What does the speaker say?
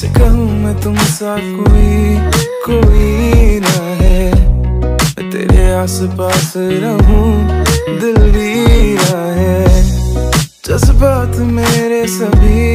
कैसे कहूँ मैं तुमसा कोई ना है। मैं तेरे आस पास रहूं दिल भी ना है। जज्बात मेरे सभी